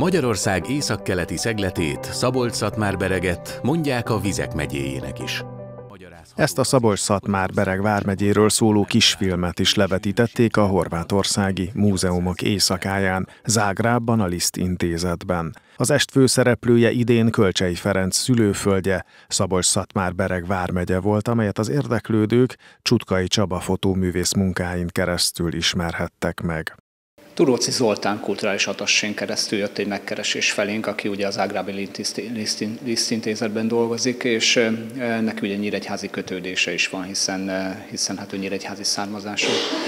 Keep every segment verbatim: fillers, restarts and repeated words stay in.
Magyarország északkeleti szegletét, Szabolcs-Szatmár-Bereget mondják a Vizek megyéjének is. Ezt a Szabolcs-Szatmár-Bereg vármegyéről szóló kisfilmet is levetítették a horvátországi múzeumok éjszakáján, Zágrábban, a Liszt intézetben. Az est főszereplője idén Kölcsey Ferenc szülőföldje, Szabolcs-Szatmár-Bereg vármegye volt, amelyet az érdeklődők Csutkai Csaba fotóművész munkáin keresztül ismerhettek meg. Turóczy Zoltán kulturális atassén keresztül jött egy megkeresés felénk, aki ugye az zágrábi Liszt intézetben dolgozik, és neki ugye nyíregyházi kötődése is van, hiszen, hiszen hát ő nyíregyházi származású,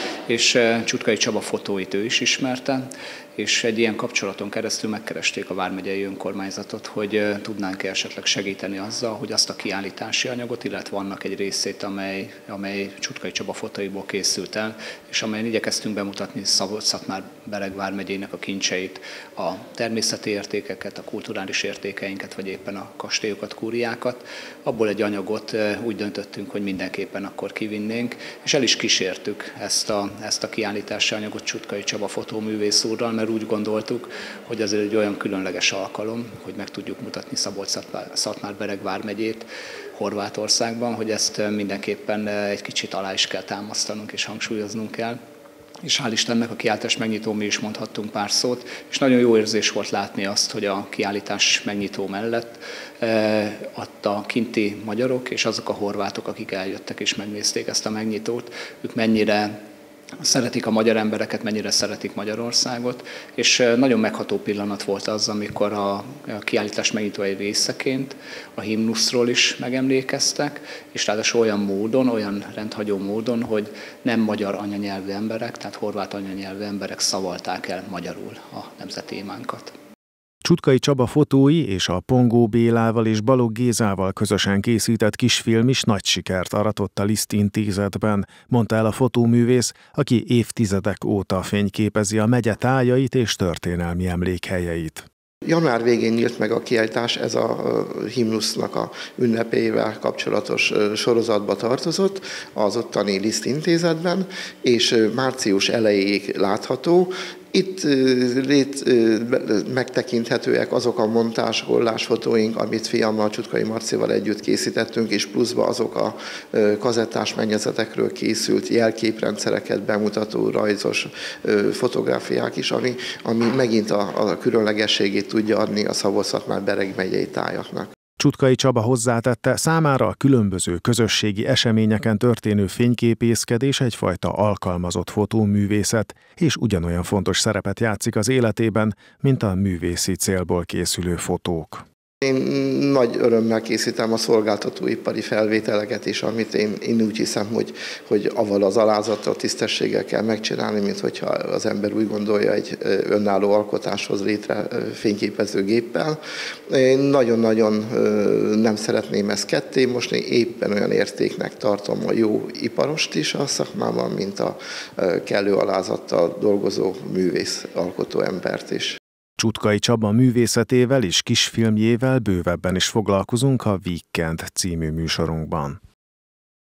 és Csutkai Csaba fotóit ő is ismerte, és egy ilyen kapcsolaton keresztül megkeresték a vármegyei önkormányzatot, hogy tudnánk-e esetleg segíteni azzal, hogy azt a kiállítási anyagot, illetve annak egy részét, amely, amely Csutkai Csaba fotóiból készült el, és amelyen igyekeztünk bemutatni Szabolcs-Szatmár-Bereg vármegyének a kincseit, a természeti értékeket, a kulturális értékeinket, vagy éppen a kastélyokat, kúriákat. Abból egy anyagot úgy döntöttünk, hogy mindenképpen akkor kivinnénk, és el is kísértük ezt a, ezt a kiállítási anyagot Csutkai Csaba fotóművész úrral, mert úgy gondoltuk, hogy ez egy olyan különleges alkalom, hogy meg tudjuk mutatni Szabolcs-Szatmár-Bereg vármegyét Horvátországban, hogy ezt mindenképpen egy kicsit alá is kell támasztanunk és hangsúlyoznunk kell. És hál' Istennek a kiállítás megnyitó mi is mondhattunk pár szót, és nagyon jó érzés volt látni azt, hogy a kiállítás megnyitó mellett eh, a kinti magyarok és azok a horvátok, akik eljöttek és megnézték ezt a megnyitót, ők mennyire szeretik a magyar embereket, mennyire szeretik Magyarországot, és nagyon megható pillanat volt az, amikor a kiállítás megnyitó egy részeként a himnuszról is megemlékeztek, és ráadásul olyan módon, olyan rendhagyó módon, hogy nem magyar anyanyelvű emberek, tehát horvát anyanyelvű emberek szavalták el magyarul a nemzeti imánkat. Csutkai Csaba fotói és a Pongó Bélával és Balogh Gézával közösen készített kisfilm is nagy sikert aratott a Liszt intézetben, mondta el a fotóművész, aki évtizedek óta fényképezi a megye tájait és történelmi emlékhelyeit. Január végén nyílt meg a kiállítás, ez a himnusznak a ünnepével kapcsolatos sorozatba tartozott az ottani Liszt intézetben, és március elejéig látható. Itt lét, megtekinthetőek azok a montás, hollásfotóink, amit fiammal, Csutkai Marcival együtt készítettünk, és pluszba azok a kazettás mennyezetekről készült jelképrendszereket bemutató rajzos fotográfiák is, ami, ami megint a, a különlegességét tudja adni a Szabolcs-Szatmár-Bereg megyei tájaknak. Csutkai Csaba hozzátette, számára a különböző közösségi eseményeken történő fényképészkedés egyfajta alkalmazott fotóművészet, és ugyanolyan fontos szerepet játszik az életében, mint a művészi célból készülő fotók. Én nagy örömmel készítem a szolgáltatóipari felvételeket is, amit én, én úgy hiszem, hogy, hogy avval az alázattal, tisztességgel kell megcsinálni, mint hogyha az ember úgy gondolja egy önálló alkotáshoz létre fényképezőgéppel. Én nagyon-nagyon nem szeretném ezt ketté mosni, éppen olyan értéknek tartom a jó iparost is a szakmában, mint a kellő alázattal dolgozó művész alkotó embert is. Csutkai Csaba művészetével és kisfilmjével bővebben is foglalkozunk a Weekend című műsorunkban.